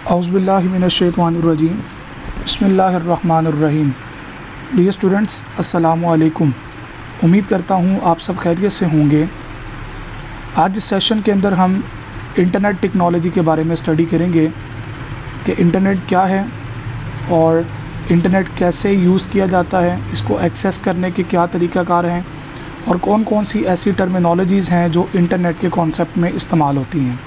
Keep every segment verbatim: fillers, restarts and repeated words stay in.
औज़ुबिल्लाहिमिनश्शैतानिर्रजीम बिस्मिल्लाहिर्रहमानिर्रहीम। Dear students, अस्सलामु अलैकुम। उम्मीद करता हूँ आप सब खैरियत से होंगे। आज इस सेशन के अंदर हम इंटरनेट टेक्नोलॉजी के बारे में स्टडी करेंगे कि इंटरनेट क्या है और इंटरनेट कैसे यूज़ किया जाता है, इसको एक्सेस करने के क्या तरीक़ाकार हैं और कौन कौन सी ऐसी टर्मिनोलॉजीज़ हैं जो इंटरनेट के कॉन्सेप्ट में इस्तेमाल होती हैं।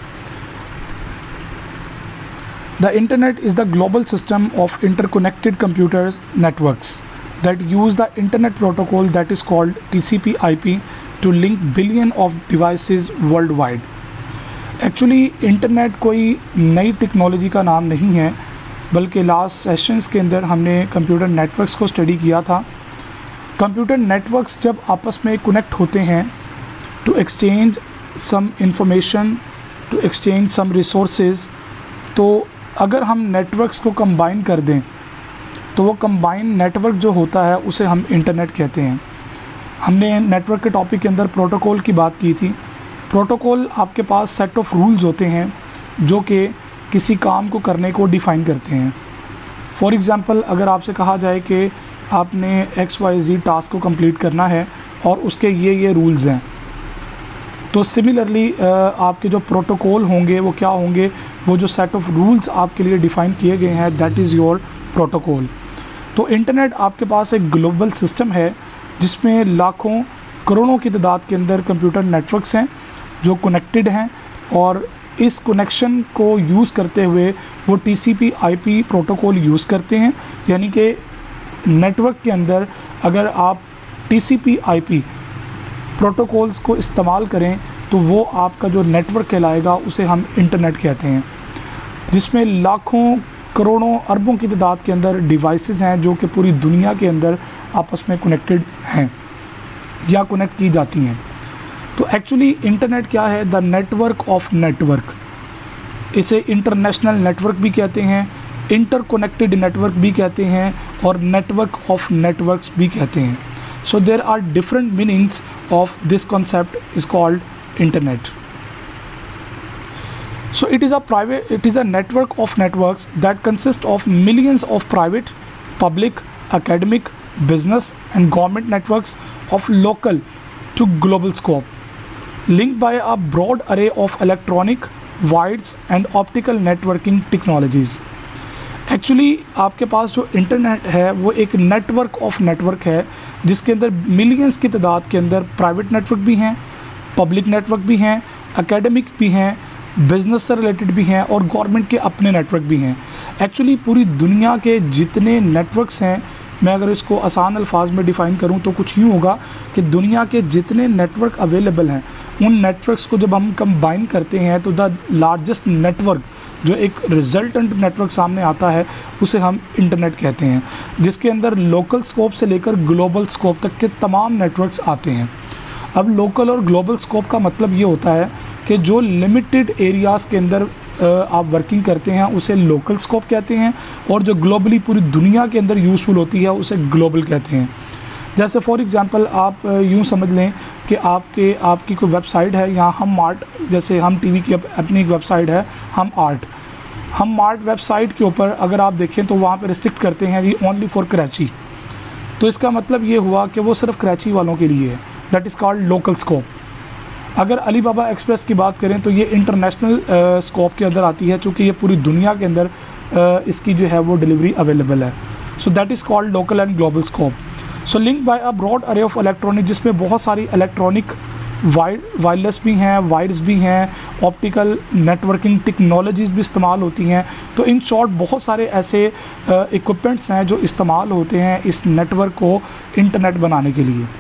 The Internet is the global system of interconnected computers networks that use the Internet protocol that is called T C P I P to link billion of devices worldwide. Actually internet कोई नई technology का नाम नहीं है, बल्कि last sessions के अंदर हमने कंप्यूटर नेटवर्क्स को स्टडी किया था। कंप्यूटर नेटवर्क्स जब आपस में कनेक्ट होते हैं to exchange some information, to exchange some resources, तो अगर हम नेटवर्क्स को कंबाइन कर दें तो वो कंबाइन नेटवर्क जो होता है उसे हम इंटरनेट कहते हैं। हमने नेटवर्क के टॉपिक के अंदर प्रोटोकॉल की बात की थी। प्रोटोकॉल आपके पास सेट ऑफ रूल्स होते हैं जो कि किसी काम को करने को डिफ़ाइन करते हैं। फॉर एग्ज़ाम्पल, अगर आपसे कहा जाए कि आपने एक्स वाई जी टास्क को कंप्लीट करना है और उसके ये ये रूल्स हैं, तो सिमिलरली आपके जो प्रोटोकॉल होंगे वो क्या होंगे, वो जो सेट ऑफ रूल्स आपके लिए डिफ़ाइन किए गए हैं, दैट इज़ योर प्रोटोकॉल। तो इंटरनेट आपके पास एक ग्लोबल सिस्टम है जिसमें लाखों करोड़ों की तादाद के अंदर कंप्यूटर नेटवर्क्स हैं जो कनेक्टेड हैं, और इस कनेक्शन को यूज़ करते हुए वो T C P I P protocol use करते हैं। यानी कि नेटवर्क के अंदर अगर आप T C P I P protocols को इस्तेमाल करें तो वो आपका जो नेटवर्क कहलाएगा उसे हम इंटरनेट कहते हैं, जिसमें लाखों करोड़ों अरबों की तादाद के अंदर डिवाइसेस हैं जो कि पूरी दुनिया के अंदर आपस में कनेक्टेड हैं या कनेक्ट की जाती हैं। तो एक्चुअली इंटरनेट क्या है? The network of network. इसे इंटरनेशनल नेटवर्क भी कहते हैं, इंटरकनेक्टेड नेटवर्क भी कहते हैं और नेटवर्क ऑफ नेटवर्क्स भी कहते हैं। So there are different meanings of this concept is called internet. So it is a private, it is a network of networks that consist of millions of private, public, academic, business and government networks of local to global scope, linked by a broad array of electronic, wires and optical networking technologies. Actually आपके पास जो internet है वो एक network of network है जिसके अंदर millions की तादाद के अंदर प्राइवेट नेटवर्क भी हैं, पब्लिक नेटवर्क भी हैं, एकेडमिक भी हैं, बिज़नेस से रिलेटेड भी हैं और गवर्नमेंट के अपने नेटवर्क भी हैं। एक्चुअली पूरी दुनिया के जितने नेटवर्क्स हैं, मैं अगर इसको आसान अल्फाज में डिफ़ाइन करूं तो कुछ यूँ होगा कि दुनिया के जितने नेटवर्क अवेलेबल हैं उन नेटवर्क्स को जब हम कंबाइन करते हैं तो द लार्जेस्ट नेटवर्क जो एक रिजल्टेंट नेटवर्क सामने आता है उसे हम इंटरनेट कहते हैं, जिसके अंदर लोकल स्कोप से लेकर ग्लोबल स्कोप तक के तमाम नेटवर्क्स आते हैं। अब लोकल और ग्लोबल स्कोप का मतलब ये होता है कि जो लिमिटेड एरियाज़ के अंदर आप वर्किंग करते हैं उसे लोकल स्कोप कहते हैं और जो ग्लोबली पूरी दुनिया के अंदर यूज़फुल होती है उसे ग्लोबल कहते हैं। जैसे फॉर एग्ज़ाम्पल आप यूँ समझ लें कि आपके आपकी कोई वेबसाइट है, यहाँ हम आर्ट, जैसे हम टीवी की अपनी एक वेबसाइट है हम आर्ट हम आर्ट वेबसाइट के ऊपर अगर आप देखें तो वहाँ पे रिस्ट्रिक्ट करते हैं दी ओनली फॉर कराची। तो इसका मतलब ये हुआ कि वो सिर्फ कराची वालों के लिए है, that is called local scope. अगर अली बाबा एक्सप्रेस की बात करें तो ये इंटरनेशनल स्कोप के अंदर आती है, चूँकि ये पूरी दुनिया के अंदर uh, इसकी जो है वो डिलीवरी अवेलेबल है। So that is called local and global scope. So link by a broad array of electronic, जिसमें बहुत सारी इलेक्ट्रॉनिक वायर वायरलेस भी हैं, वायर्स भी हैं, ऑप्टिकल नेटवर्किंग टेक्नोलॉजीज़ भी इस्तेमाल होती हैं। तो इन शॉर्ट बहुत सारे ऐसे इक्विपमेंट्स हैं जो इस्तेमाल होते हैं इस नेटवर्क को इंटरनेट बनाने के लिए।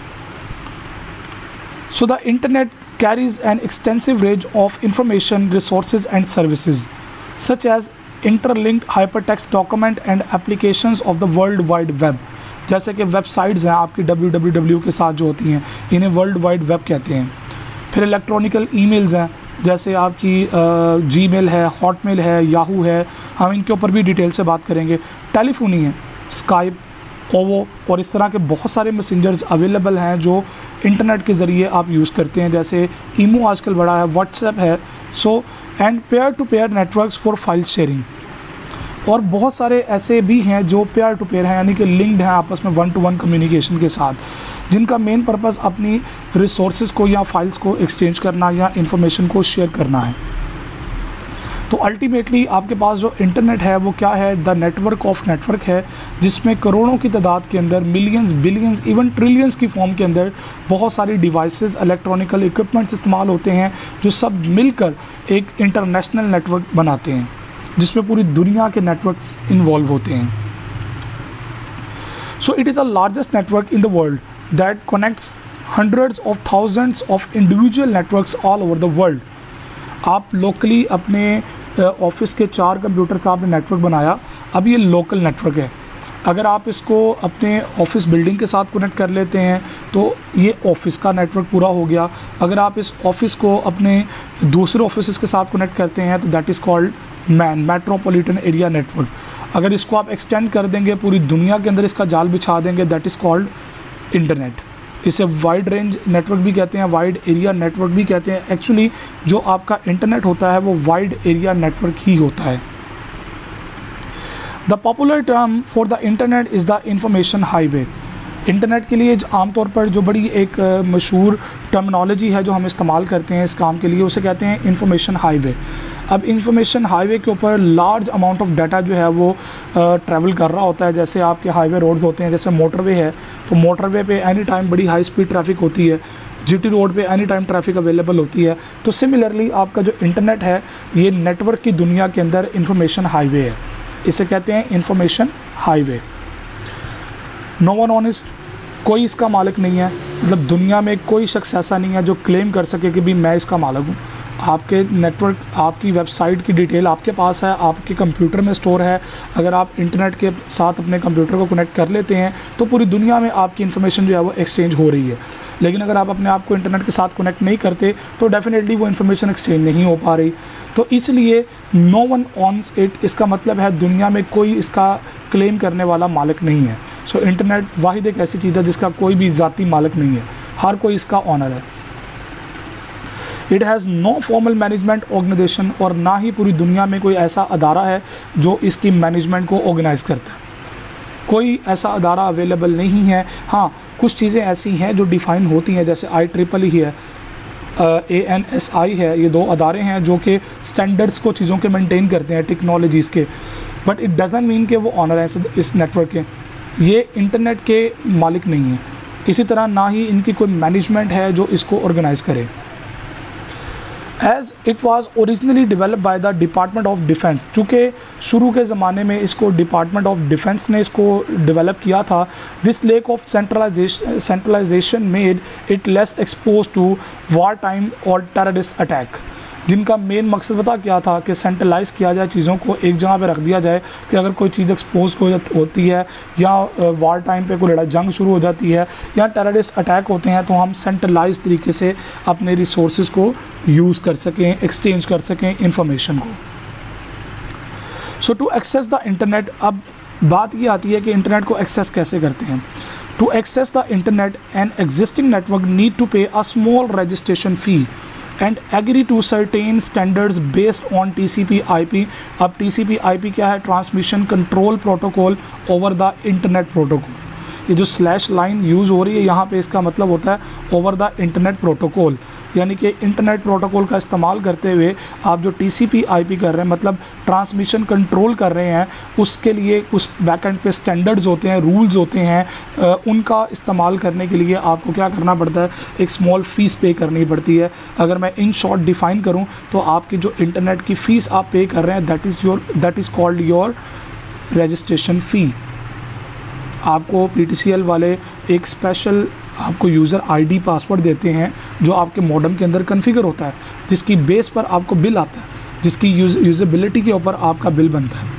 So the internet carries an extensive range of information, resources and services such as interlinked hypertext document and applications of the world wide web. जैसे कि वेबसाइट्स हैं आपकी डब्ल्यू डब्ल्यू डब्ल्यू के साथ जो होती हैं, इन्हें वर्ल्ड वाइड वेब कहते हैं। फिर इलेक्ट्रॉनिकल ईमेल्स हैं, जैसे आपकी जीमेल है, हॉटमेल है, याहू है, हम इनके ऊपर भी डिटेल से बात करेंगे। टेलीफोनी है, स्काइप, ओवो और इस तरह के बहुत सारे मैसेंजर्स अवेलेबल हैं जो इंटरनेट के ज़रिए आप यूज़ करते हैं। जैसे ईमो आजकल बड़ा है, व्हाट्सएप है। So and peer to peer networks for file sharing. और बहुत सारे ऐसे भी हैं जो पेयर टू पेयर हैं, यानी कि लिंक्ड हैं आपस में वन टू वन कम्युनिकेशन के साथ, जिनका मेन पर्पस अपनी रिसोर्सेज को या फाइल्स को एक्सचेंज करना या इंफॉर्मेशन को शेयर करना है। तो अल्टीमेटली आपके पास जो इंटरनेट है वो क्या है, द नेटवर्क ऑफ नेटवर्क है, जिसमें करोड़ों की तादाद के अंदर मिलियंस, बिलियंस, इवन ट्रिलियंस की फॉर्म के अंदर बहुत सारी डिवाइसेस, इलेक्ट्रॉनिकल इक्विपमेंट्स इस्तेमाल होते हैं, जो सब मिलकर एक इंटरनेशनल नेटवर्क बनाते हैं, जिसमें पूरी दुनिया के नेटवर्क्स इन्वॉल्व होते हैं। So it is the largest network in the world that connects hundreds of thousands of individual networks all over the world. आप लोकली अपने ऑफिस के चार कंप्यूटर्स का आपने नेटवर्क बनाया, अब ये लोकल नेटवर्क है। अगर आप इसको अपने ऑफिस बिल्डिंग के साथ कनेक्ट कर लेते हैं तो ये ऑफिस का नेटवर्क पूरा हो गया। अगर आप इस ऑफिस को अपने दूसरे ऑफिस के साथ कनेक्ट करते हैं तो that is called MAN metropolitan area network. अगर इसको आप एक्सटेंड कर देंगे, पूरी दुनिया के अंदर इसका जाल बिछा देंगे, दैट इज़ कॉल्ड इंटरनेट। इसे वाइड रेंज नेटवर्क भी कहते हैं, वाइड एरिया नेटवर्क भी कहते हैं। एक्चुअली जो आपका इंटरनेट होता है वो वाइड एरिया नेटवर्क ही होता है। The popular term for the internet is the information highway. Internet के लिए आमतौर पर जो बड़ी एक मशहूर टर्मिनोलॉजी है जो हम इस्तेमाल करते हैं इस काम के लिए, उसे कहते हैं इंफॉर्मेशन हाईवे। अब इंफॉर्मेशन हाईवे के ऊपर लार्ज अमाउंट ऑफ डाटा जो है वो ट्रैवल कर रहा होता है। जैसे आपके हाईवे रोड्स होते हैं, जैसे मोटरवे है, तो मोटरवे पे एनी टाइम बड़ी हाई स्पीड ट्रैफिक होती है, जीटी रोड पे एनी टाइम ट्रैफिक अवेलेबल होती है। तो सिमिलरली आपका जो इंटरनेट है ये नेटवर्क की दुनिया के अंदर इंफॉर्मेशन हाईवे है, इसे कहते हैं information highway. No one owns it, कोई इसका मालिक नहीं है, मतलब दुनिया में कोई शख्स ऐसा नहीं है जो क्लेम कर सके कि भी मैं इसका मालिक हूँ। आपके नेटवर्क, आपकी वेबसाइट की डिटेल आपके पास है, आपके कंप्यूटर में स्टोर है। अगर आप इंटरनेट के साथ अपने कंप्यूटर को कनेक्ट कर लेते हैं तो पूरी दुनिया में आपकी इन्फॉर्मेशन जो है वो एक्सचेंज हो रही है। लेकिन अगर आप अपने आप को इंटरनेट के साथ कनेक्ट नहीं करते तो डेफिनेटली वो इन्फॉर्मेशन एक्सचेंज नहीं हो पा रही। तो इसलिए नो वन ऑन्स इट, इसका मतलब है दुनिया में कोई इसका क्लेम करने वाला मालिक नहीं है। सो so, इंटरनेट वाहिद एक ऐसी चीज़ है जिसका कोई भी ज़ाती मालिक नहीं है, हर कोई इसका ऑनर है। It has no formal management organisation, और ना ही पूरी दुनिया में कोई ऐसा अदारा है जो इसकी मैनेजमेंट को ऑर्गेनाइज़ करता है। कोई ऐसा अदारा अवेलेबल नहीं है। हाँ, कुछ चीज़ें ऐसी हैं जो डिफ़ाइन होती हैं, जैसे आई ट्रिपल ही है, ए एन एस आई है, ये दो अदारे हैं जो कि स्टैंडर्ड्स को, चीज़ों के मेंटेन करते हैं, टेक्नोलॉजीज़ के। बट इट डज़ंट मीन कि वो ऑनर हैं इस नेटवर्क के, ये इंटरनेट के मालिक नहीं हैं। इसी तरह ना ही इनकी कोई मैनेजमेंट है जो इसको ऑर्गेनाइज़ करे। As it was originally develop by the department of defence, चूँकि शुरू के ज़माने में इसको डिपार्टमेंट ऑफ डिफेंस ने इसको डेवलप किया था। This lack of centralisation centralisation made it less expose to war time और टेररिस्ट अटैक, जिनका मेन मकसद पता क्या था कि सेंट्रलाइज़ किया जाए, चीज़ों को एक जगह पे रख दिया जाए कि अगर कोई चीज़ एक्सपोज हो होती है या वार टाइम पे कोई लड़ाई जंग शुरू हो जाती है या टेररिस्ट अटैक होते हैं तो हम सेंट्रलाइज तरीके से अपने रिसोर्सेज को यूज़ कर सकें, एक्सचेंज कर सकें इंफॉर्मेशन को। So to access the internet, अब बात ये आती है कि इंटरनेट को एक्सेस कैसे करते हैं। To access the internet an existing network need to pay a small registration fee and agree to certain standards based on T C P I P। अब T C P I P क्या है? Transmission control protocol over the internet protocol. ये जो slash line use हो रही है यहाँ पे, इसका मतलब होता है ओवर द इंटरनेट प्रोटोकॉल, यानी कि इंटरनेट प्रोटोकॉल का इस्तेमाल करते हुए आप जो T C P I P कर रहे हैं, मतलब ट्रांसमिशन कंट्रोल कर रहे हैं, उसके लिए उस बैकएंड पे स्टैंडर्ड्स होते हैं, रूल्स होते हैं, आ, उनका इस्तेमाल करने के लिए आपको क्या करना पड़ता है? एक स्मॉल फ़ीस पे करनी पड़ती है। अगर मैं इन शॉर्ट डिफ़ाइन करूँ तो आपकी जो इंटरनेट की फ़ीस आप पे कर रहे हैं, that is your that is called your registration fee. आपको पी टी सी एल वाले एक स्पेशल आपको यूज़र आईडी पासवर्ड देते हैं जो आपके मॉडेम के अंदर कॉन्फ़िगर होता है, जिसकी बेस पर आपको बिल आता है, जिसकी यूज यूज़ेबिलिटी के ऊपर आपका बिल बनता है।